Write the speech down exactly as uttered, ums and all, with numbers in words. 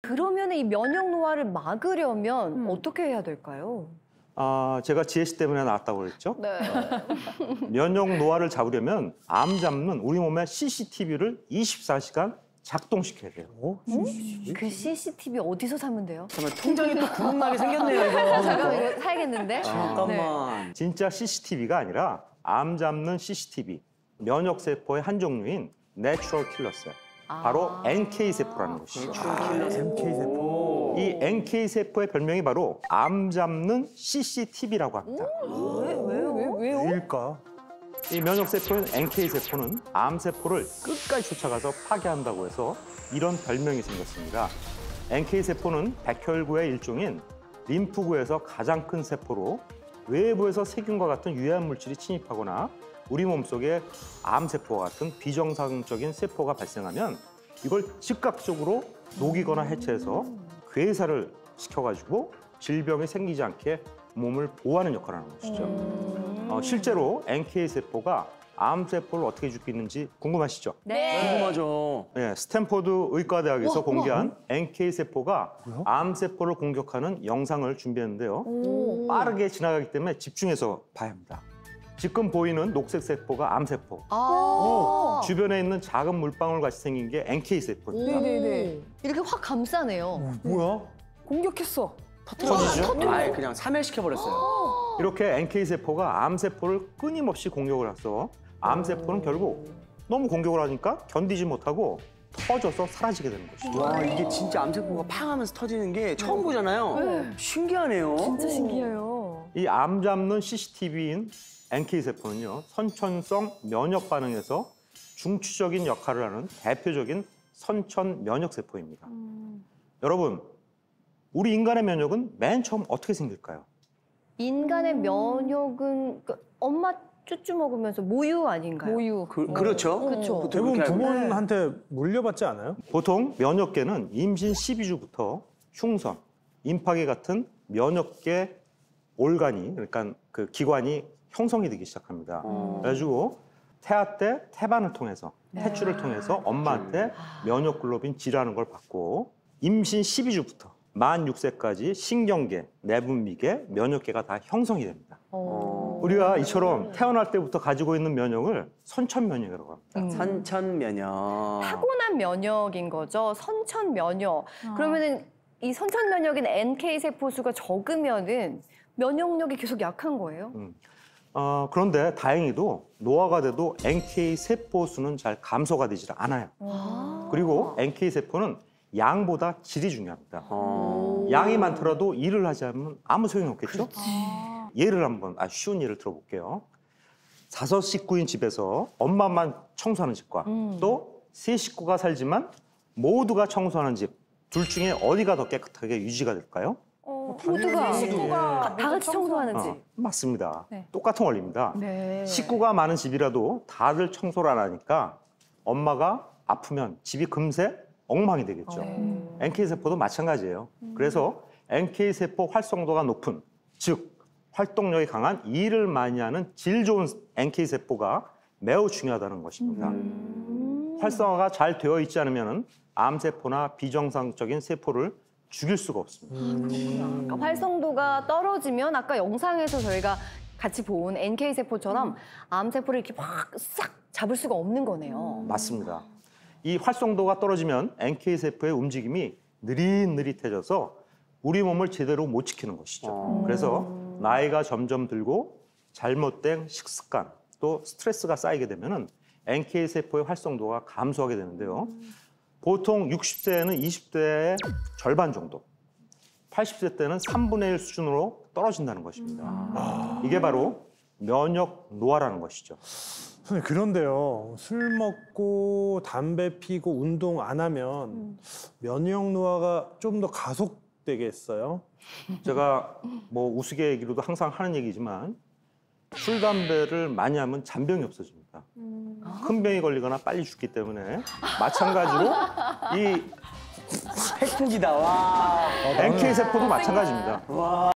그러면 이 면역 노화를 막으려면 음. 어떻게 해야 될까요? 아, 제가 지혜씨 때문에 나왔다고 그랬죠? 네. 면역 노화를 잡으려면 암 잡는 우리 몸의 씨씨티비를 이십사 시간 작동시켜야 돼요. 어? 그 씨씨티비 어디서 사면 돼요? 잠깐만, 통장이 또 구멍나게 생겼네요, 이거. 잠깐만 이거 사야겠는데? 잠깐만. 진짜 씨씨티비가 아니라 암 잡는 씨씨티비, 면역세포의 한 종류인 내추럴 킬러셀, 바로 아. 엔케이세포라는 것이죠. 엠케이세포. 이 엔케이세포의 별명이 바로 암 잡는 씨씨티비라고 합니다. 왜, 왜요? 왜, 왜요? 왜일까? 이 면역세포인 엔케이세포는 암세포를 끝까지 쫓아가서 파괴한다고 해서 이런 별명이 생겼습니다. 엔케이세포는 백혈구의 일종인 림프구에서 가장 큰 세포로 외부에서 세균과 같은 유해한 물질이 침입하거나 우리 몸속에 암세포와 같은 비정상적인 세포가 발생하면 이걸 즉각적으로 녹이거나 해체해서 괴사를 시켜가지고 질병이 생기지 않게 몸을 보호하는 역할을 하는 것이죠. 어, 실제로 엔케이세포가 암세포를 어떻게 죽이는지 궁금하시죠? 네. 궁금하죠. 네, 스탠포드 의과대학에서 와, 공개한 엔케이세포가 뭐야? 암세포를 공격하는 영상을 준비했는데요. 오. 빠르게 지나가기 때문에 집중해서 봐야 합니다. 지금 보이는 녹색 세포가 암세포, 아. 주변에 있는 작은 물방울 같이 생긴 게 엔케이세포입니다. 네네네. 이렇게 확 감싸네요. 어, 뭐야? 공격했어. 터지죠? 아예 그냥 사멸시켜버렸어요. 이렇게 엔케이세포가 암세포를 끊임없이 공격을 해서 암세포는 결국 너무 공격을 하니까 견디지 못하고 터져서 사라지게 되는 것이죠. 와, 이게 진짜 암세포가 팡 하면서 터지는 게 처음 보잖아요. 네. 신기하네요. 진짜 신기해요. 이 암 잡는 씨씨티비인 엔케이세포는요, 선천성 면역 반응에서 중추적인 역할을 하는 대표적인 선천 면역세포입니다. 음. 여러분, 우리 인간의 면역은 맨 처음 어떻게 생길까요? 인간의 면역은 그 엄마 쭈쭈 먹으면서 모유 아닌가요? 모유. 그, 그렇죠. 그렇죠. 보통 대부분 그렇게 알고 있는데. 부모한테 물려받지 않아요? 보통 면역계는 임신 십이 주부터 흉선, 임파계 같은 면역계 올간이, 그러니까 그 기관이 형성이 되기 시작합니다. 어. 그래가지고 태아 때 태반을 통해서, 태출을 통해서 엄마한테 면역글로빈 G라는 걸 받고 임신 십이 주부터 만 육 세까지 신경계, 내분비계, 면역계가 다 형성이 됩니다. 어. 우리가 이처럼 태어날 때부터 가지고 있는 면역을 선천 면역이라고 합니다. 음. 선천 면역. 타고난 면역인 거죠. 선천 면역. 그러면은 이 선천 면역인 엔케이 세포 수가 적으면은 면역력이 계속 약한 거예요? 음. 어, 그런데 다행히도 노화가 돼도 엔케이 세포 수는 잘 감소가 되질 않아요. 아. 그리고 엔케이 세포는 양보다 질이 중요합니다. 어. 양이 많더라도 일을 하지 않으면 아무 소용이 없겠죠? 예를 한번 아주 쉬운 예를 들어볼게요. 다섯 식구인 집에서 엄마만 청소하는 집과 음. 또 세 식구가 살지만 모두가 청소하는 집, 둘 중에 어디가 더 깨끗하게 유지가 될까요? 어, 당연히 모두가 식구가 다 같이 청소하는 집. 어, 맞습니다. 네. 똑같은 원리입니다. 네. 식구가 많은 집이라도 다들 청소를 안 하니까 엄마가 아프면 집이 금세 엉망이 되겠죠. 네. 엔케이세포도 마찬가지예요. 그래서 엔케이세포 활성도가 높은, 즉 활동력이 강한 일을 많이 하는 질 좋은 엔케이세포가 매우 중요하다는 것입니다. 음. 활성화가 잘 되어 있지 않으면 암세포나 비정상적인 세포를 죽일 수가 없습니다. 그러니까 활성도가 떨어지면 아까 영상에서 저희가 같이 본 엔케이 세포처럼 암 세포를 이렇게 확 싹 잡을 수가 없는 거네요. 맞습니다. 이 활성도가 떨어지면 엔케이세포의 움직임이 느릿느릿해져서 우리 몸을 제대로 못 지키는 것이죠. 어. 그래서 나이가 점점 들고 잘못된 식습관 또 스트레스가 쌓이게 되면 엔케이세포의 활성도가 감소하게 되는데요. 보통 육십 세에는 이십 대의 절반 정도, 팔십 세 때는 삼분의 일 수준으로 떨어진다는 것입니다. 이게 바로 면역 노화라는 것이죠. 선생님, 그런데요. 술 먹고 담배 피고 운동 안 하면 면역 노화가 좀 더 가속되겠어요? 제가 뭐 우스갯얘기로도 항상 하는 얘기지만 술, 담배를 많이 하면 잔병이 없어집니다. 큰 병이 걸리거나 빨리 죽기 때문에 마찬가지로 이 핵폭이다. 와. 엔케이세포도 마찬가지입니다. 와.